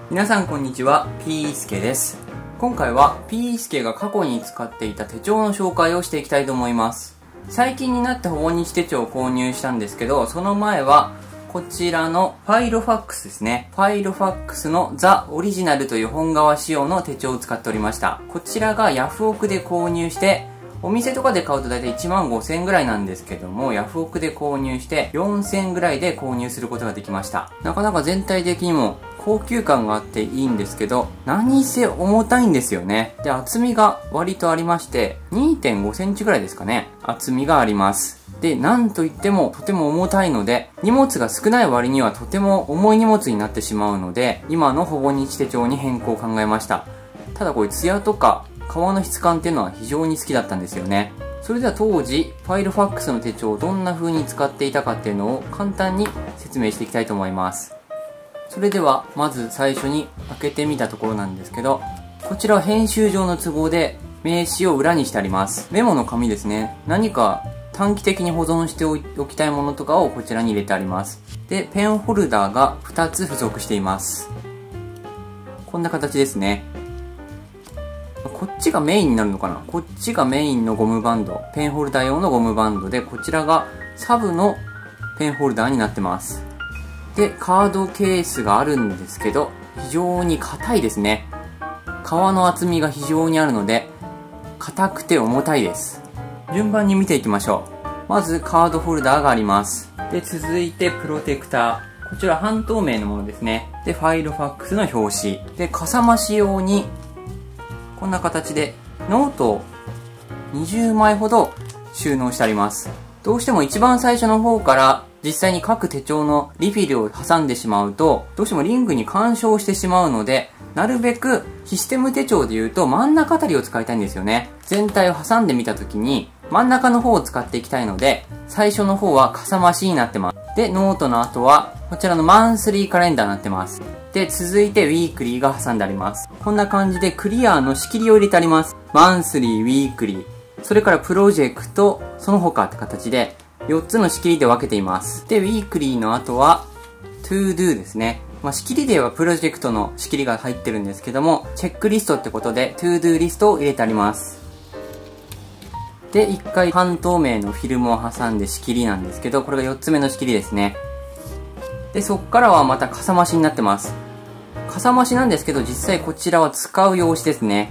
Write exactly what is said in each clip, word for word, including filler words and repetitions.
皆さんこんにちは、ピースケです。今回はピースケが過去に使っていた手帳の紹介をしていきたいと思います。最近になってほぼ日手帳を購入したんですけど、その前はこちらのファイロファックスですね。ファイロファックスのザ・オリジナルという本革仕様の手帳を使っておりました。こちらがヤフオクで購入して、お店とかで買うと大体いちまんごせんえんぐらいなんですけども、ヤフオクで購入してよんせんえんぐらいで購入することができました。なかなか全体的にも高級感があっていいんですけど、何せ重たいんですよね。で、厚みが割とありまして、にてんごセンチぐらいですかね。厚みがあります。で、なんといってもとても重たいので、荷物が少ない割にはとても重い荷物になってしまうので、今のほぼ日手帳に変更を考えました。ただこれツヤとか革の質感っていうのは非常に好きだったんですよね。それでは当時、ファイルファックスの手帳をどんな風に使っていたかっていうのを簡単に説明していきたいと思います。それでは、まず最初に開けてみたところなんですけど、こちらは編集上の都合で名刺を裏にしてあります。メモの紙ですね。何か短期的に保存しておきたいものとかをこちらに入れてあります。で、ペンホルダーがふたつ付属しています。こんな形ですね。こっちがメインになるのかな？こっちがメインのゴムバンド。ペンホルダー用のゴムバンドで、こちらがサブのペンホルダーになってます。で、カードケースがあるんですけど、非常に硬いですね。革の厚みが非常にあるので、硬くて重たいです。順番に見ていきましょう。まず、カードホルダーがあります。で、続いて、プロテクター。こちら半透明のものですね。で、ファイルファックスの表紙。で、かさ増し用に、こんな形でノートをにじゅうまいほど収納してあります。どうしても一番最初の方から実際に各手帳のリフィルを挟んでしまうと、どうしてもリングに干渉してしまうので、なるべくシステム手帳で言うと真ん中あたりを使いたいんですよね。全体を挟んでみたときに真ん中の方を使っていきたいので、最初の方はかさ増しになってます。で、ノートの後はこちらのマンスリーカレンダーになってます。で、続いてウィークリーが挟んであります。こんな感じでクリアの仕切りを入れてあります。マンスリー、ウィークリー、それからプロジェクト、その他って形でよっつの仕切りで分けています。で、ウィークリーの後は To Do ですね。まあ、仕切りではプロジェクトの仕切りが入ってるんですけども、チェックリストってことで To Do リストを入れてあります。で、一回半透明のフィルムを挟んで仕切りなんですけど、これがよっつめの仕切りですね。で、そっからはまたかさ増しになってます。かさ増しなんですけど、実際こちらは使う用紙ですね。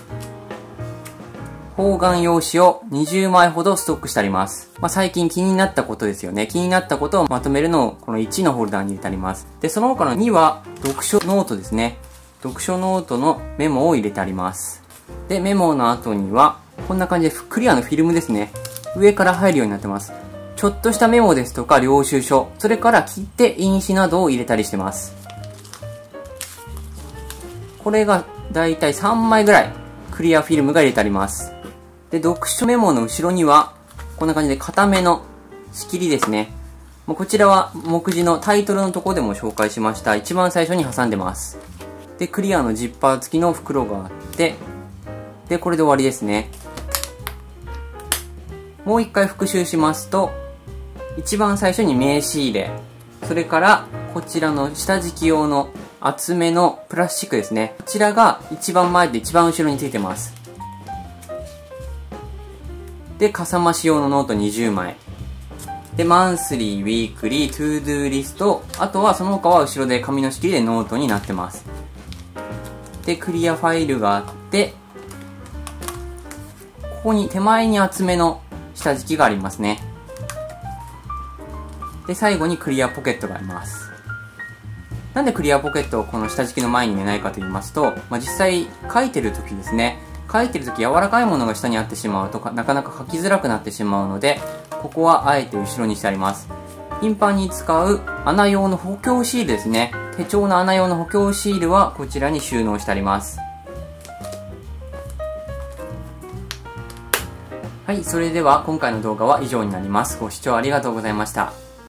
方眼用紙をにじゅうまいほどストックしてあります。まあ、最近気になったことですよね。気になったことをまとめるのをこのいちのホルダーに入れてあります。で、その他のには読書ノートですね。読書ノートのメモを入れてあります。で、メモの後にはこんな感じでクリアのフィルムですね。上から入るようになってます。ちょっとしたメモですとか領収書、それから切手、印紙などを入れたりしてます。これがだいたいさんまいぐらいクリアフィルムが入れてあります。で、読書メモの後ろにはこんな感じで固めの仕切りですね。もうこちらは目次のタイトルのところでも紹介しました。一番最初に挟んでます。で、クリアのジッパー付きの袋があって、で、これで終わりですね。もう一回復習しますと、一番最初に名刺入れ、それからこちらの下敷き用の厚めのプラスチックですね。こちらが一番前で一番後ろについてます。で、かさ増し用のノートにじゅうまい。で、マンスリー、ウィークリー、トゥードゥーリスト、あとはその他は後ろで紙の仕切りでノートになってます。で、クリアファイルがあって、ここに手前に厚めの下敷きがありますね。で、最後にクリアポケットがあります。なんでクリアポケットをこの下敷きの前に入れないかと言いますと、まあ、実際書いてる時ですね。書いてる時柔らかいものが下にあってしまうとなかなか書きづらくなってしまうので、ここはあえて後ろにしてあります。頻繁に使う穴用の補強シールですね。手帳の穴用の補強シールはこちらに収納してあります。はい、それでは今回の動画は以上になります。ご視聴ありがとうございました。